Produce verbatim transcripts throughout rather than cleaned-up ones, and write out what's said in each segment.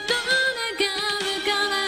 うから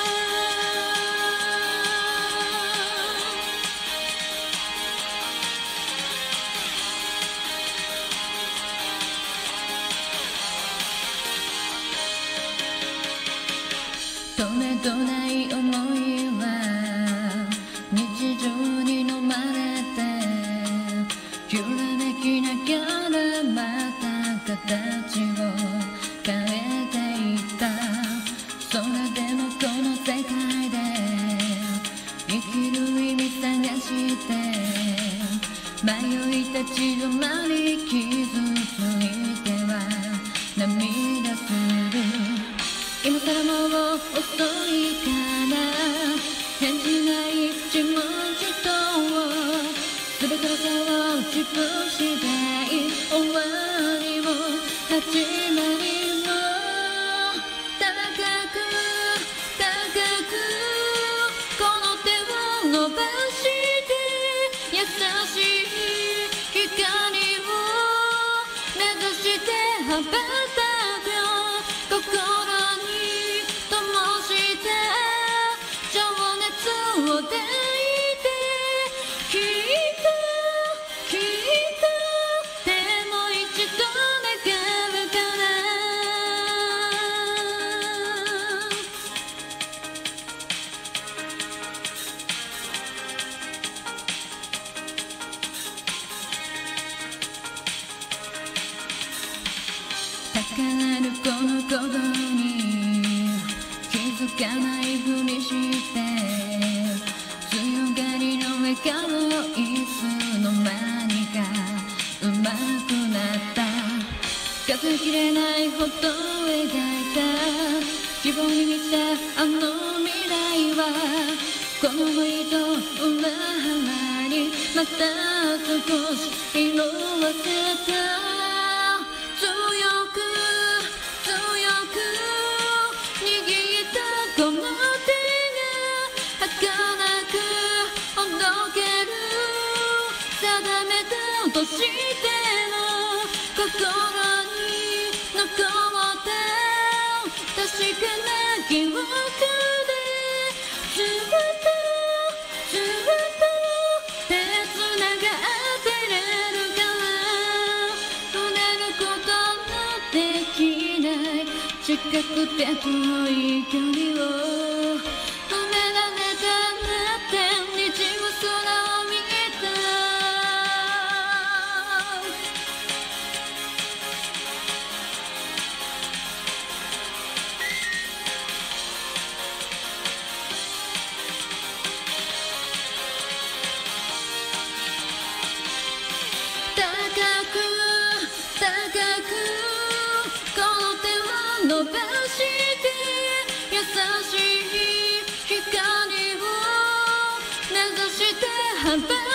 とめどない思いは日常に飲まれて揺らめきながらまた形を変えていったそれでもこの世界で生きる意味探して迷い立ち止まり傷ついては涙する今さらもう遅いから返事ない自問自答全ての差を自分次第終わりも始まりも高く高くこの手を伸ばして優しい光を目指して羽ばたくよ心を抱いてきっときっとでも一度願うから高鳴るこの鼓動に気づかないふりして強がりの笑顔いつの間にか上手くなった数えきれないほど描いた希望に満ちたあの未来はこの想いと裏腹にまた少し色あせた強く強く握ったこの手が儚くほどける定めたとしても心に残った確かな記憶でずっとずっと手つながってれるから触れることのできない近くて遠い距離を伸ばして優しい光を目指して羽ばたく